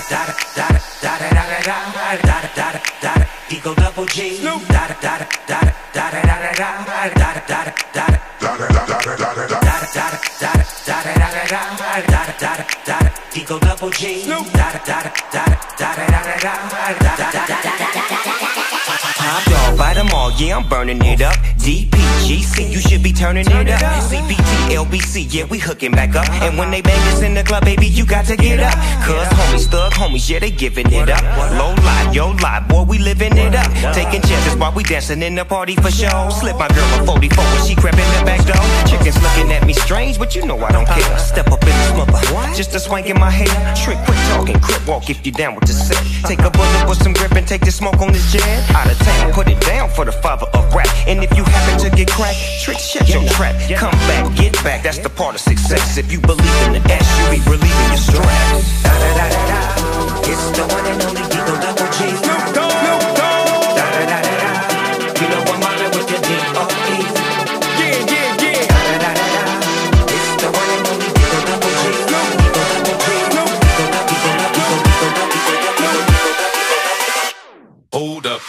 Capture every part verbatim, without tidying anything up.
Eagle double G. Eagle double G. Top dog, buy them all, yeah, I'm burning it up. D P G C, you should be turning it up. C P T, L B C, yeah, we hooking back up. And when they bang us in the club, baby, you got to get up. Cause homies, thug homies, yeah, they giving it up. Low lie, yo lie, boy, we living it up. Taking chances while we dancing in the party for show. Slip my girl a forty-four when she crept in the back door. Chickens looking at me strange, but you know I don't care. Step up in the smother, just a swank in my hair. Trick, quit talking, crip walk if you down with the set. Take a bullet with some grip and take the smoke on this jet. Out of town, put it down for the father of rap. And if you happen to get cracked, trick, shut your trap. Come back, get back, that's the part of success. If you believe in the S, you be relieving your stress. Da da da da da, it's the one and only Eagle double G. Snoop Dogg, Snoop Dogg. Da da da da da, you know I'm mobbing with the D O E. Yeah, yeah, yeah. Da da da da da, it's the one and only Eagle double G. Eagle double G. Eagle double, Eagle double, Eagle double, Eagle double, Eagle double. Hold up.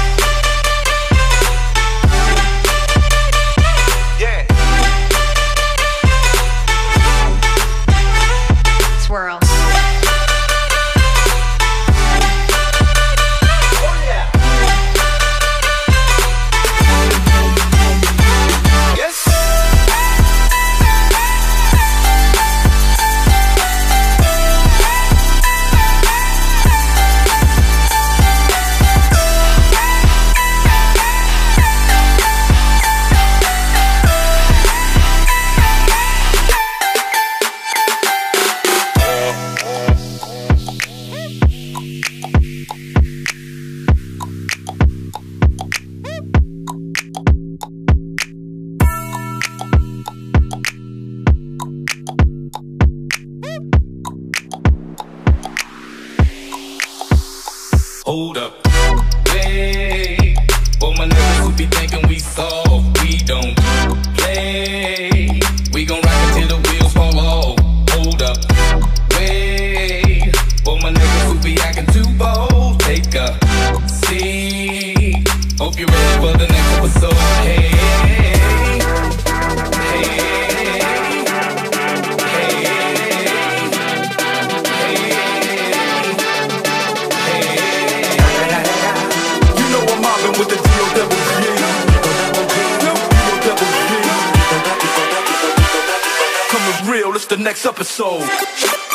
Swirl. Hold up, hey, for my niggas who be thinking we soft, we don't play. We gon' rock until the wheels fall off. Hold up, wait, for my niggas who be acting too bold, take a seat. Hope you're ready for the next episode. Hey, hey, hey. With the D O double G. Coming real, it's the next episode.